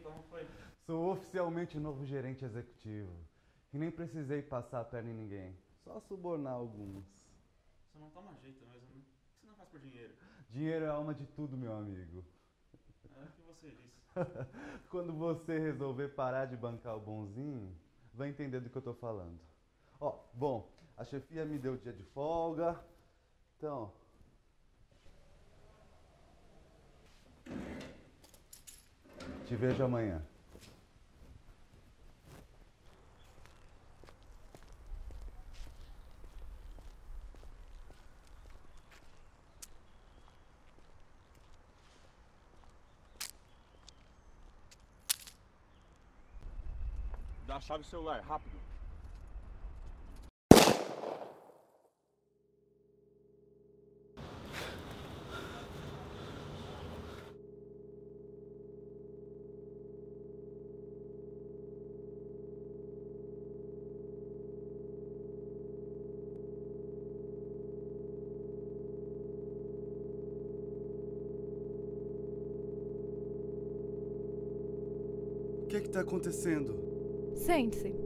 como foi? Sou oficialmente o novo gerente executivo. E nem precisei passar a perna em ninguém. Só subornar alguns. Você não toma jeito mesmo, né? Por que você não faz por dinheiro? Dinheiro é a alma de tudo, meu amigo. É o que você disse. Quando você resolver parar de bancar o bonzinho, vai entender do que eu tô falando. Ó, bom, a chefia me deu dia de folga. Então, te vejo amanhã. Dá a chave do celular, rápido. O que está acontecendo? Sente-se.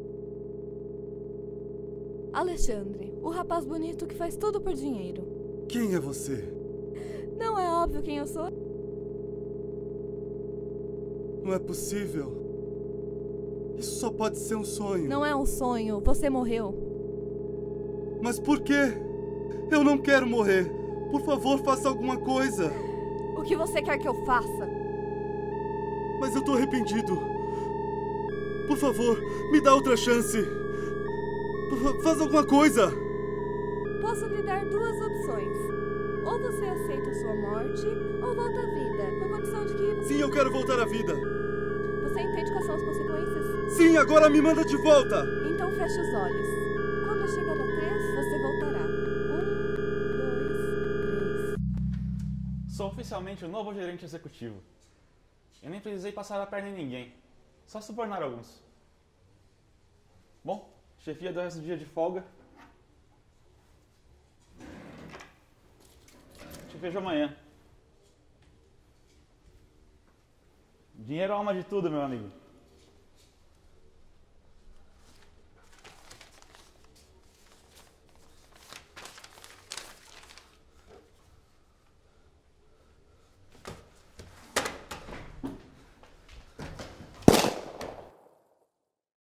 Alexandre, o rapaz bonito que faz tudo por dinheiro. Quem é você? Não é óbvio quem eu sou? Não é possível. Isso só pode ser um sonho. Não é um sonho, você morreu. Mas por quê? Eu não quero morrer. Por favor, faça alguma coisa. O que você quer que eu faça? Mas eu tô arrependido. Por favor, me dá outra chance. Faz alguma coisa. Posso lhe dar duas opções. Ou você aceita sua morte, ou volta à vida, com a condição de que... Sim, eu quero voltar à vida. Você entende quais são as consequências? Sim, agora me manda de volta. Então feche os olhos. Quando eu chegar a 3, você voltará. 1, 2, 3. Sou oficialmente o novo gerente executivo. Eu nem precisei passar a perna em ninguém. Só subornar alguns. Bom, chefia deu esse dia de folga. Te vejo amanhã. Dinheiro é a alma de tudo, meu amigo.